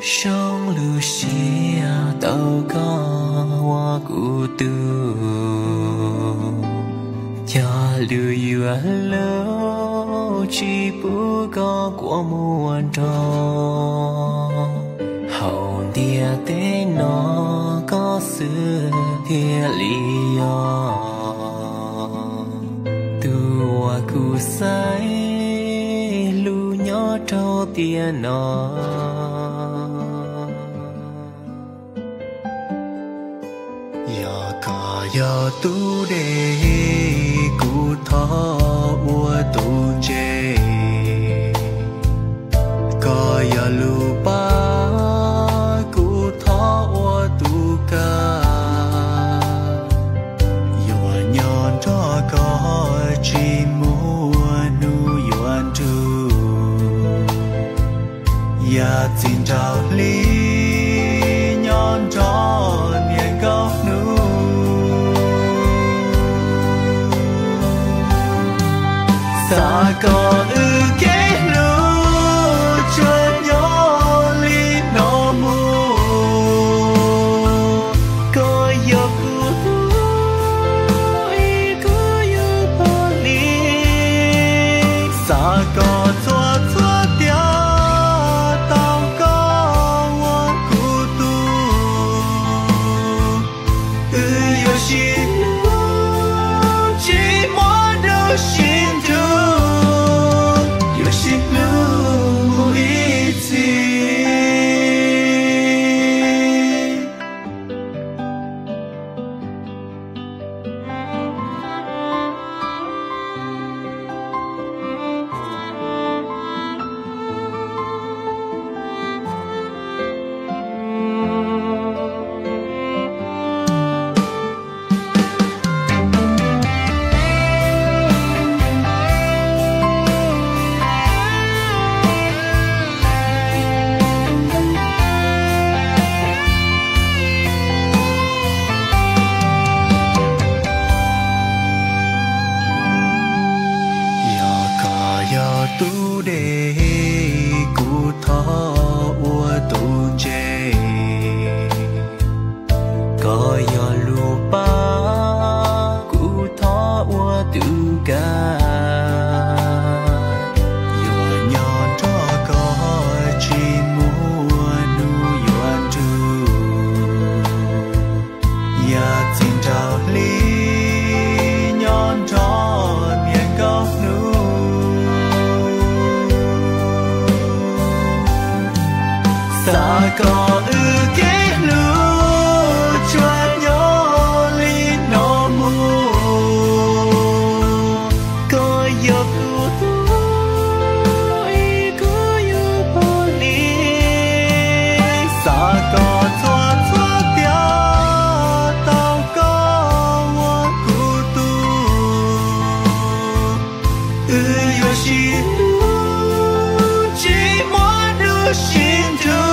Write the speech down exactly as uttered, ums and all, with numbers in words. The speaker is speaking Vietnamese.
trong lưu xia tàu có hoa cụ tư cha lưu yêu lâu chỉ bố có của muôn trò hậu địa tế nó có sự thiệt lý do tu hoa cụ say lưu nhỏ trâu tiền nó giờ tu đề cụ thọ ua tu chê có giờ lu ba cụ thọ ua tu ca giờ nhon cho có chỉ mua nu yuan tu ya xin chào lý nhon cho miền góc nu xa có ư kế lu cho nhỏ li nó mu có yêu cụ ý có yêu bỏ li xa có chua chua tia tao có hoa cụ tu ư yêu xin chỉ muốn được xin tu đề cụ thọ ua tu chê có giờ lu ba cụ thọ ua tu ca giờ nhon cho có chỉ mua nu yuan tu ya xin chào lý nhon cho miền góc nu xa có ư kế lu cho nhỏ li nó mu có yêu cụ ý có yêu bỏ li xa có chua chua tia tao có hoa cụ tu ư yêu xin chỉ muốn được xin tu